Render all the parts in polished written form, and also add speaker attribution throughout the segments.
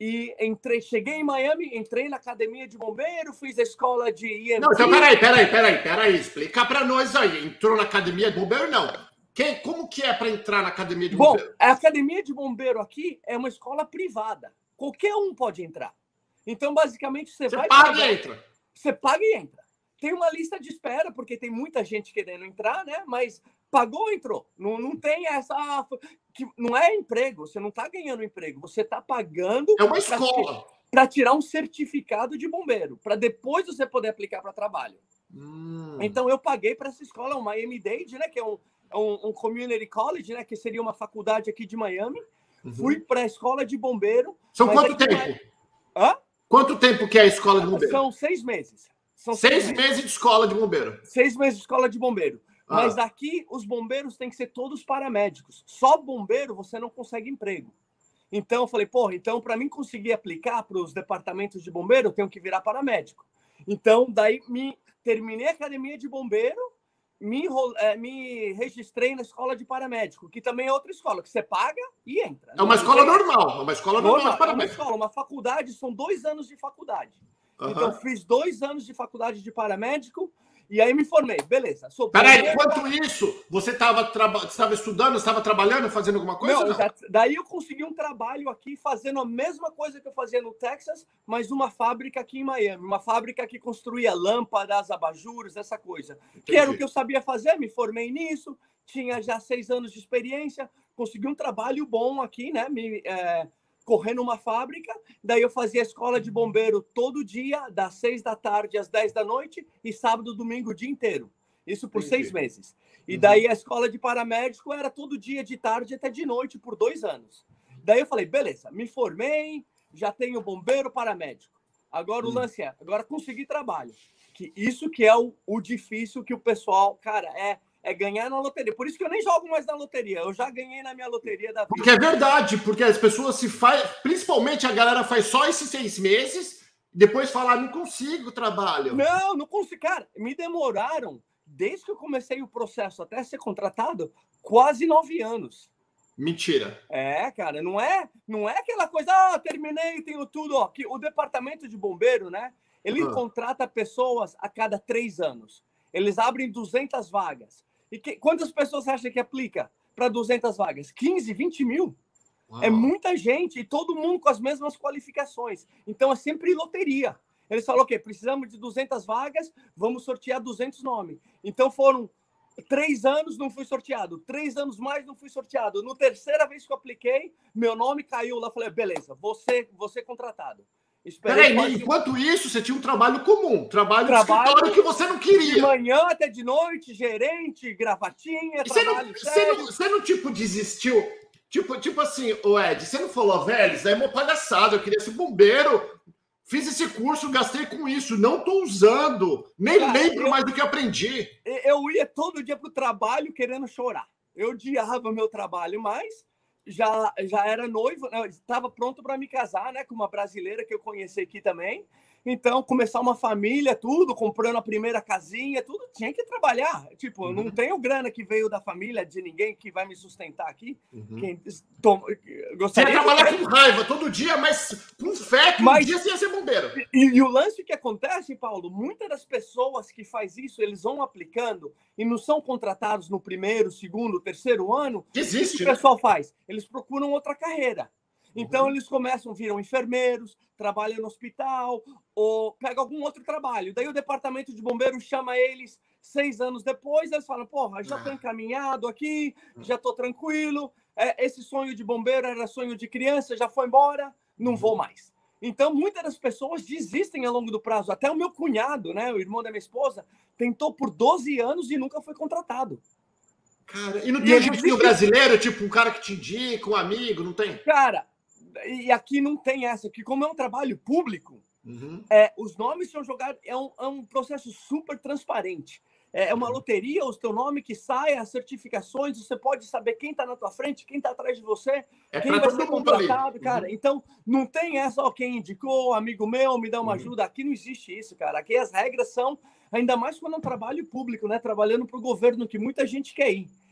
Speaker 1: e cheguei em Miami, entrei na academia de bombeiro, fiz a escola de EMT.
Speaker 2: Não, então peraí, explica para nós aí. Entrou na academia de bombeiro, não? Como que é para entrar na academia de bombeiro?
Speaker 1: Bom, a academia de bombeiro aqui é uma escola privada. Qualquer um pode entrar. Então, basicamente, você vai...
Speaker 2: paga e entra.
Speaker 1: Você paga e entra. Tem uma lista de espera, porque tem muita gente querendo entrar, né? Mas pagou, entrou. Não tem essa... que não é emprego, você não está ganhando emprego. Você está pagando...
Speaker 2: É uma escola.
Speaker 1: Para tirar um certificado de bombeiro, para depois você poder aplicar para trabalho. Então, eu paguei para essa escola, o Miami-Dade, né? Que é um community college, né? Que seria uma faculdade aqui de Miami. Fui para a escola de bombeiro.
Speaker 2: São quanto tempo?
Speaker 1: Hã?
Speaker 2: Quanto tempo que é a escola de bombeiro?
Speaker 1: São 6 meses. São
Speaker 2: 6 meses de escola de bombeiro.
Speaker 1: 6 meses de escola de bombeiro. Mas aqui, os bombeiros têm que ser todos paramédicos. Só bombeiro você não consegue emprego. Então, eu falei, então, para mim conseguir aplicar para os departamentos de bombeiro, eu tenho que virar paramédico. Então, daí, terminei a academia de bombeiro, me registrei na escola de paramédico, que também é outra escola, que você paga e entra.
Speaker 2: É uma escola normal. É uma escola normal de paramédico.
Speaker 1: É uma faculdade, são 2 anos de faculdade. Então, fiz 2 anos de faculdade de paramédico e aí me formei. Beleza.
Speaker 2: Peraí, enquanto isso, você estava estudando, estava trabalhando, fazendo alguma coisa? Não?
Speaker 1: Daí eu consegui um trabalho aqui fazendo a mesma coisa que eu fazia no Texas, mas uma fábrica aqui em Miami. Uma fábrica que construía lâmpadas, abajures, essa coisa. Entendi. Que era o que eu sabia fazer, me formei nisso, tinha já 6 anos de experiência, consegui um trabalho bom aqui, né? Correndo uma fábrica, daí eu fazia escola de bombeiro todo dia, das 6 da tarde às 10 da noite, e sábado, domingo, o dia inteiro. Isso por 6 meses. E daí a escola de paramédico era todo dia, de tarde até de noite, por 2 anos. Daí eu falei, beleza, me formei, já tenho bombeiro, paramédico. Agora o lance agora consegui trabalho. Isso que é o difícil que o pessoal, cara, é ganhar na loteria. Por isso que eu nem jogo mais na loteria. Eu já ganhei na minha loteria da vida.
Speaker 2: Porque é verdade, porque as pessoas principalmente a galera faz só esses 6 meses, depois fala, não consigo trabalho.
Speaker 1: Não consigo. Cara, me demoraram, desde que eu comecei o processo até ser contratado, quase 9 anos.
Speaker 2: Mentira.
Speaker 1: Cara, não é aquela coisa, terminei, tenho tudo. Ó, que o departamento de bombeiro, né? Ele contrata pessoas a cada 3 anos. Eles abrem 200 vagas. E quantas pessoas você acha que aplica para 200 vagas? 15, 20 mil? Uau. É muita gente e todo mundo com as mesmas qualificações. Então, é sempre loteria. Eles falam, precisamos de 200 vagas, vamos sortear 200 nomes. Então, foram 3 anos, não fui sorteado. 3 anos mais, não fui sorteado. No terceira vez que eu apliquei, meu nome caiu lá. Falei, beleza, você contratado.
Speaker 2: Peraí, enquanto isso, você tinha um trabalho comum, trabalho de escritório que você não queria.
Speaker 1: De manhã até de noite, gerente, gravatinha,
Speaker 2: você não desistiu? Tipo assim, Ed, você não falou, velho, isso daí é uma palhaçada, eu queria ser bombeiro, fiz esse curso, gastei com isso, não tô usando, nem lembro mais do que aprendi.
Speaker 1: Eu ia todo dia pro trabalho querendo chorar. Eu odiava meu trabalho, mas... Já era noivo, estava pronto para me casar, né, com uma brasileira que eu conheci aqui também. Então, começar uma família, tudo, comprando a primeira casinha, tudo, tinha que trabalhar. Tipo, eu não tenho grana que veio da família de ninguém que vai me sustentar aqui.
Speaker 2: Você ia trabalhar com raiva todo dia, mas com fé que um dia você ia ser bombeiro.
Speaker 1: E o lance que acontece, Paulo, muitas das pessoas que faz isso, eles vão aplicando e não são contratados no primeiro, segundo, terceiro ano.
Speaker 2: Existe,
Speaker 1: o que o pessoal faz? Eles procuram outra carreira. Então, eles viram enfermeiros, trabalham no hospital, ou pegam algum outro trabalho. Daí o departamento de bombeiros chama eles 6 anos depois, eles falam, já estou encaminhado aqui, já estou tranquilo, esse sonho de bombeiro era sonho de criança, já foi embora, não vou mais. Então, muitas das pessoas desistem ao longo do prazo. Até o meu cunhado, né, o irmão da minha esposa, tentou por 12 anos e nunca foi contratado.
Speaker 2: Cara, e não tem jeitinho brasileiro, tipo um cara que te indica, um amigo, não tem?
Speaker 1: Cara, e aqui não tem essa, que como é um trabalho público, os nomes são jogados, é um processo super transparente. É uma loteria, o teu nome que sai, as certificações, você pode saber quem está na tua frente, quem está atrás de você, quem vai ser contratado, cara. Então, não tem essa, quem indicou, amigo meu, me dá uma ajuda. Aqui não existe isso, cara. Aqui as regras são, ainda mais quando é um trabalho público, né? Trabalhando para o governo, que muita gente quer ir.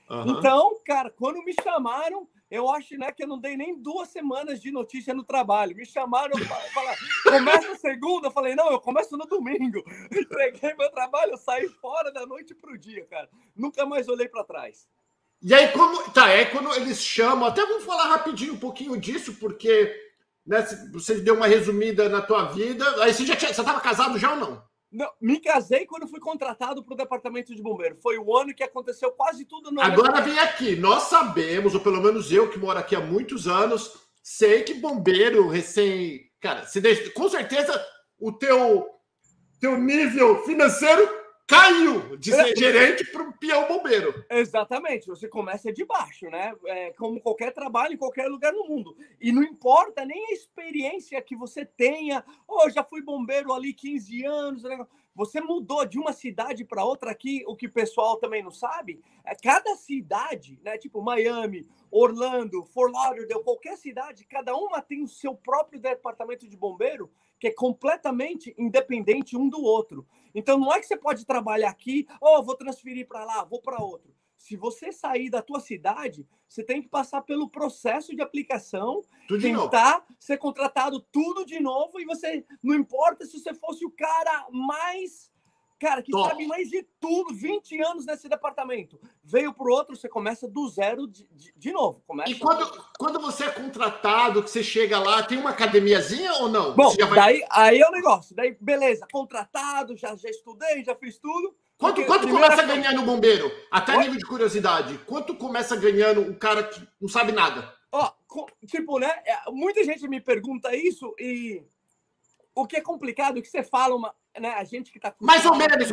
Speaker 1: Então, cara, quando me chamaram, eu acho, né, que eu não dei nem 2 semanas de notícia no trabalho. Me chamaram, falaram, começa segunda? Eu falei, não, eu começo no domingo. Entreguei meu trabalho, eu saí fora da noite pro dia, cara. Nunca mais olhei para trás.
Speaker 2: E aí, quando eles chamam, até vamos falar rapidinho um pouquinho disso, porque, né, você deu uma resumida na tua vida. Aí você estava casado já ou não?
Speaker 1: Não, me casei quando fui contratado para o departamento de bombeiro. Foi o ano que aconteceu quase tudo.
Speaker 2: Agora vem aqui. Nós sabemos, ou pelo menos eu que moro aqui há muitos anos, sei que bombeiro recém... Cara, com certeza o teu nível financeiro caiu de ser gerente para um peão bombeiro.
Speaker 1: Exatamente. Você começa de baixo, né? Como qualquer trabalho em qualquer lugar no mundo. E não importa nem a experiência que você tenha. Já fui bombeiro ali 15 anos. Né? Você mudou de uma cidade para outra aqui, o que o pessoal também não sabe. Cada cidade, né? Tipo Miami, Orlando, Fort Lauderdale, qualquer cidade, cada uma tem o seu próprio departamento de bombeiro, que é completamente independente um do outro. Então, não é que você pode trabalhar aqui, vou transferir para lá, vou para outro. Se você sair da tua cidade, você tem que passar pelo processo de aplicação, tentar ser contratado tudo de novo, e você, não importa se você fosse o cara que sabe mais de tudo, 20 anos nesse departamento. Veio para o outro, você começa do zero de novo.
Speaker 2: E quando você é contratado, que você chega lá, tem uma academiazinha ou não?
Speaker 1: Bom, aí é o negócio. Daí, beleza, contratado, já estudei, já fiz tudo.
Speaker 2: Quanto começa a ganhar no bombeiro? Até nível de curiosidade. Quanto começa ganhando um cara que não sabe nada?
Speaker 1: Né? Muita gente me pergunta isso, e o que é complicado é que você fala, né, a gente que está...
Speaker 2: Mais ou menos.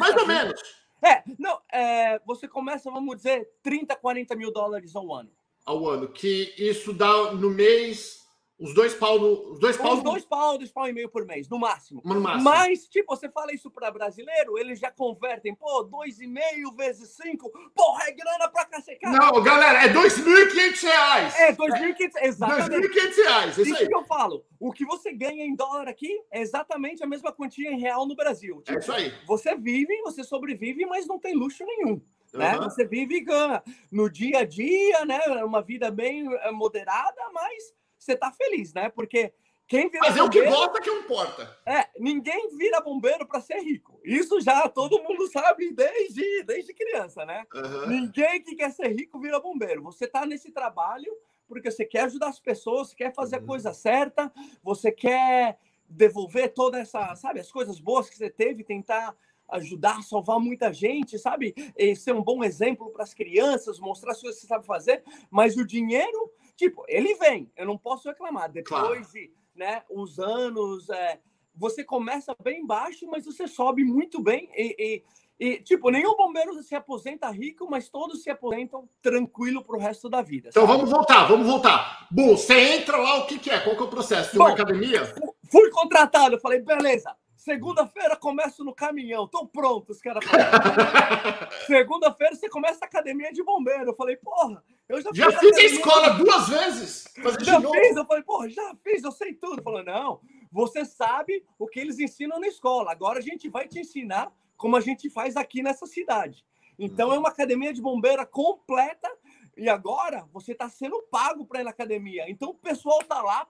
Speaker 1: Você começa, vamos dizer, 30, 40 mil dólares ao ano.
Speaker 2: Ao ano, que isso dá no mês uns 2 pau. Uns 2
Speaker 1: pau e meio por mês, no máximo.
Speaker 2: No máximo.
Speaker 1: Mas, você fala isso para brasileiro, eles já convertem, 2,5 vezes 5, porra, é grana pra cacete.
Speaker 2: Não, galera, é R$2.500.
Speaker 1: É, 2.500, exatamente.
Speaker 2: R$2.500, isso aí.
Speaker 1: Que eu falo, o que você ganha em dólar aqui é exatamente a mesma quantia em real no Brasil.
Speaker 2: É isso aí.
Speaker 1: Você vive, você sobrevive, mas não tem luxo nenhum. Né? Você vive e ganha no dia a dia, né? Uma vida bem moderada, mas você tá feliz, né? Porque quem vira
Speaker 2: bombeiro... Mas é o que gosta que importa.
Speaker 1: Ninguém vira bombeiro para ser rico. Isso já todo mundo sabe desde criança, né? Ninguém que quer ser rico vira bombeiro. Você tá nesse trabalho porque você quer ajudar as pessoas, quer fazer a coisa certa, você quer devolver toda essa, sabe, as coisas boas que você teve, tentar ajudar, salvar muita gente, sabe? E ser um bom exemplo para as crianças, mostrar as coisas que você sabe fazer, mas o dinheiro, ele vem, eu não posso reclamar. Depois de, né, os anos, você começa bem baixo, mas você sobe muito bem e nenhum bombeiro se aposenta rico, mas todos se aposentam tranquilo pro resto da vida.
Speaker 2: Então, sabe? Vamos voltar. Bom, você entra lá, o que é? Qual que é o processo? Tem uma academia?
Speaker 1: Fui contratado, eu falei, beleza. Segunda-feira começo no caminhão, tô pronto, os caras falaram. Segunda-feira você começa a academia de bombeiro. Eu falei, porra, eu
Speaker 2: já fiz a escola 2 vezes.
Speaker 1: Eu falei, porra, já fiz, eu sei tudo. Falou, não, você sabe o que eles ensinam na escola. Agora a gente vai te ensinar como a gente faz aqui nessa cidade. Então é uma academia de bombeira completa e agora você está sendo pago para ir na academia. Então o pessoal tá lá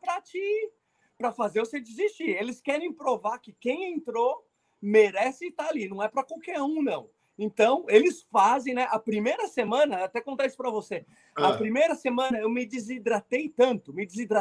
Speaker 1: para fazer você desistir. Eles querem provar que quem entrou merece estar ali, não é para qualquer um, não. Então, eles fazem, né? A primeira semana, até contar isso para você, a primeira semana eu me desidratei tanto,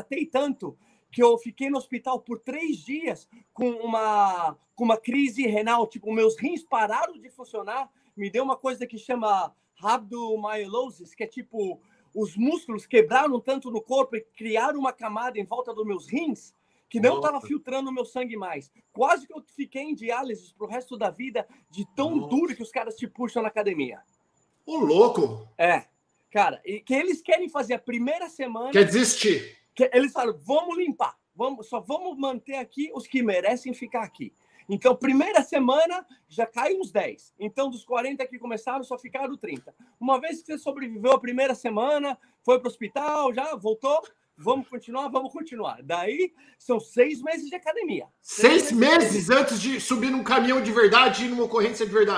Speaker 1: que eu fiquei no hospital por 3 dias com uma crise renal, meus rins pararam de funcionar, me deu uma coisa que chama rhabdomyolysis, que é os músculos quebraram tanto no corpo e criaram uma camada em volta dos meus rins, que não estava filtrando o meu sangue mais. Quase que eu fiquei em diálise pro resto da vida, de tão duro que os caras te puxam na academia.
Speaker 2: Ô, louco!
Speaker 1: Cara, e que eles querem fazer a primeira semana...
Speaker 2: Quer desistir?
Speaker 1: Eles falam, vamos limpar, só vamos manter aqui os que merecem ficar aqui. Então, primeira semana, já cai uns 10. Então, dos 40 que começaram, só ficaram 30. Uma vez que você sobreviveu a primeira semana, foi para o hospital, já voltou... Vamos continuar. Daí, são 6 meses de academia.
Speaker 2: 6 meses antes de subir num caminhão de verdade e numa ocorrência de verdade?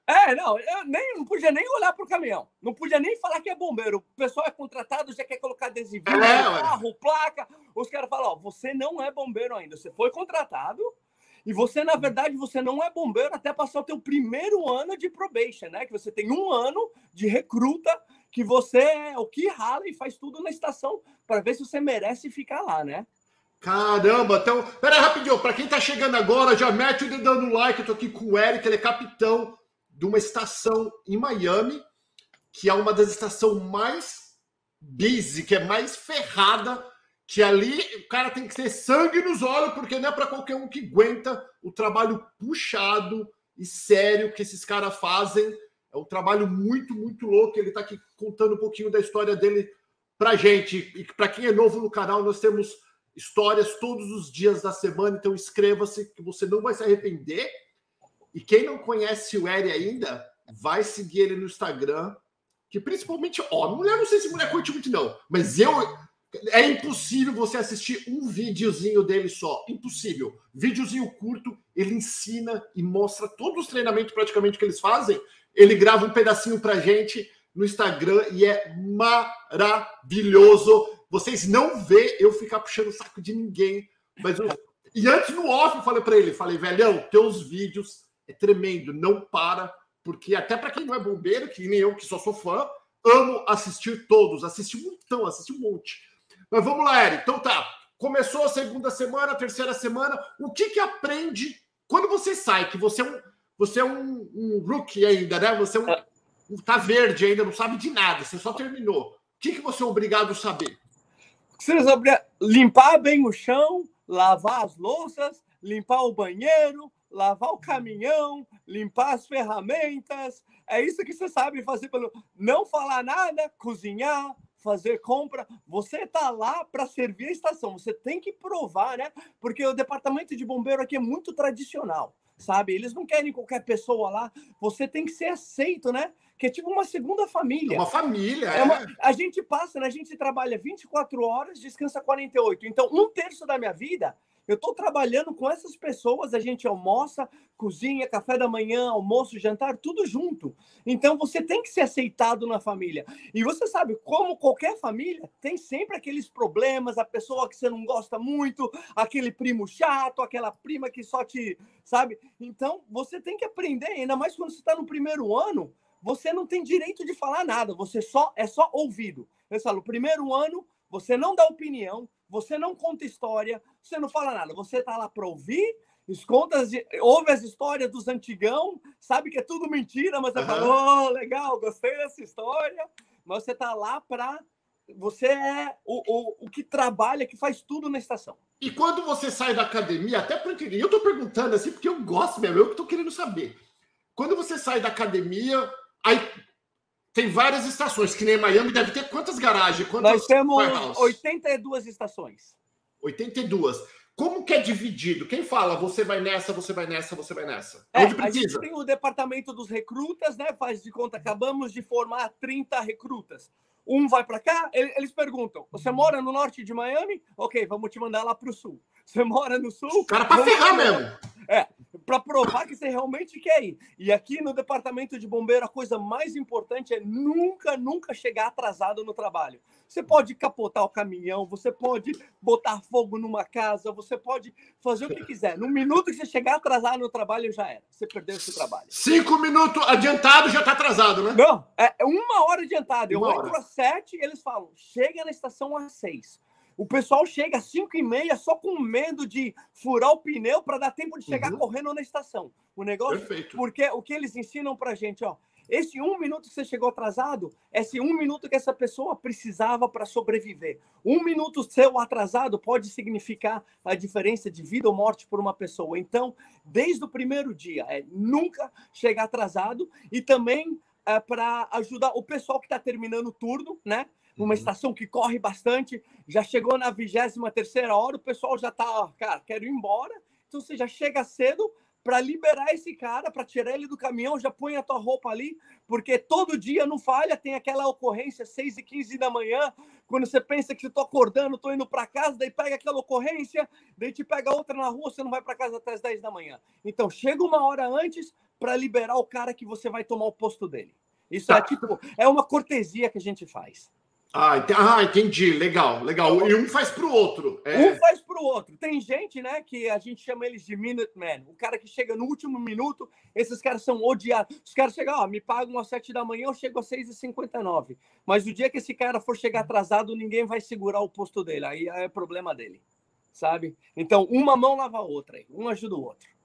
Speaker 1: Não, eu não podia nem olhar pro caminhão. Não podia nem falar que é bombeiro. O pessoal é contratado, já quer colocar adesivinho no carro, placa. Os caras falam, ó, você não é bombeiro ainda. Você foi contratado e você, na verdade, você não é bombeiro até passar o teu primeiro ano de probation, né? Que você tem 1 ano de recruta, que você é o que rala e faz tudo na estação para ver se você merece ficar lá, né?
Speaker 2: Caramba, então... Pera aí, rapidinho. Para quem tá chegando agora, já mete o dedo no like. Eu tô aqui com o Eric, ele é capitão de uma estação em Miami, que é uma das estações mais busy, que é mais ferrada, que ali o cara tem que ter sangue nos olhos, porque não é para qualquer um que aguenta o trabalho puxado e sério que esses caras fazem. É um trabalho muito, muito louco. Ele tá aqui contando um pouquinho da história dele pra gente. E para quem é novo no canal, nós temos histórias todos os dias da semana, então inscreva-se que você não vai se arrepender. E quem não conhece o Eri ainda, vai seguir ele no Instagram, que principalmente, mulher, não sei se mulher curte muito não, mas é impossível você assistir um videozinho dele só, impossível. Videozinho curto, ele ensina e mostra todos os treinamentos praticamente que eles fazem, ele grava um pedacinho pra gente no Instagram e é maravilhoso. Vocês não vê eu ficar puxando o saco de ninguém, mas e antes no off eu falei pra ele, velhão, teus vídeos é tremendo, não para, porque até para quem não é bombeiro, que nem eu, que só sou fã, amo assistir todos, assisti um monte. Mas vamos lá, Eric. Então tá, começou a segunda semana, a terceira semana, o que aprende quando você sai, que você é um rookie ainda, né? Você tá verde ainda, não sabe de nada, você só terminou. O que você é obrigado a saber?
Speaker 1: Você sabe limpar bem o chão, lavar as louças, limpar o banheiro, lavar o caminhão, limpar as ferramentas. É isso que você sabe fazer pelo não falar nada, cozinhar, fazer compra. Você tá lá para servir a estação. Você tem que provar, né? Porque o departamento de bombeiro aqui é muito tradicional, sabe? Eles não querem qualquer pessoa lá. Você tem que ser aceito, né? Que é tipo uma segunda família.
Speaker 2: É uma família,
Speaker 1: A gente passa, né? A gente trabalha 24 horas, descansa 48. Então, 1/3 da minha vida eu estou trabalhando com essas pessoas, a gente almoça, cozinha, café da manhã, almoço, jantar, tudo junto. Então, você tem que ser aceitado na família. E você sabe, como qualquer família, tem sempre aqueles problemas, a pessoa que você não gosta muito, aquele primo chato, aquela prima que só te... Sabe? Então, você tem que aprender, ainda mais quando você está no primeiro ano, você não tem direito de falar nada, você é só ouvido. Eu falo, primeiro ano, você não dá opinião, você não conta história, você não fala nada. Você tá lá para ouvir, ouve as histórias dos antigão, sabe que é tudo mentira, mas você fala, legal, gostei dessa história. Mas você tá lá para... Você é o que trabalha, que faz tudo na estação.
Speaker 2: E quando você sai da academia, até porque eu tô perguntando assim, porque eu gosto mesmo, eu que tô querendo saber. Quando você sai da academia, aí... Tem várias estações, que nem Miami deve ter quantas garagens?
Speaker 1: Nós temos 82 estações.
Speaker 2: 82. Como que é dividido? Quem fala, você vai nessa, você vai nessa, você vai nessa? Onde precisa?
Speaker 1: A gente tem o departamento dos recrutas, né? Faz de conta, acabamos de formar 30 recrutas. Um vai para cá, eles perguntam, você mora no norte de Miami? Ok, vamos te mandar lá para o sul. Você mora no sul?
Speaker 2: Cara, para ferrar mesmo.
Speaker 1: Para provar que você realmente quer ir. E aqui no departamento de bombeiro, a coisa mais importante é nunca chegar atrasado no trabalho. Você pode capotar o caminhão, você pode botar fogo numa casa, você pode fazer o que quiser. No minuto que você chegar atrasado no trabalho, já era. Você perdeu esse trabalho.
Speaker 2: 5 minutos adiantado, já está atrasado, né?
Speaker 1: Não, é 1 hora adiantado. Eu entro às 7 e eles falam, chega na estação às 6. O pessoal chega às 5h30 só com medo de furar o pneu para dar tempo de chegar correndo na estação. O negócio,
Speaker 2: perfeito.
Speaker 1: Porque o que eles ensinam pra gente, esse 1 minuto que você chegou atrasado, esse 1 minuto que essa pessoa precisava para sobreviver. 1 minuto seu atrasado pode significar a diferença de vida ou morte por uma pessoa. Então, desde o primeiro dia, nunca chegar atrasado e também para ajudar o pessoal que está terminando o turno, né? Uma estação que corre bastante, já chegou na 23ª hora, o pessoal já está, cara, quero ir embora. Então, você já chega cedo para liberar esse cara, para tirar ele do caminhão, já põe a tua roupa ali, porque todo dia não falha, tem aquela ocorrência 6h15 da manhã, quando você pensa que eu tô acordando, tô indo para casa, daí pega aquela ocorrência, daí te pega outra na rua, você não vai para casa até as 10 da manhã. Então, chega uma hora antes para liberar o cara que você vai tomar o posto dele. Isso é tipo, é uma cortesia que a gente faz.
Speaker 2: Entendi. Legal, legal. E um faz para o outro.
Speaker 1: Um faz para o outro. Tem gente, né, que a gente chama eles de Minuteman. O cara que chega no último minuto, esses caras são odiados. Os caras chegam, me pagam às 7 da manhã, eu chego às 6h59. Mas o dia que esse cara for chegar atrasado, ninguém vai segurar o posto dele. Aí é problema dele, sabe? Então, uma mão lava a outra. Um ajuda o outro.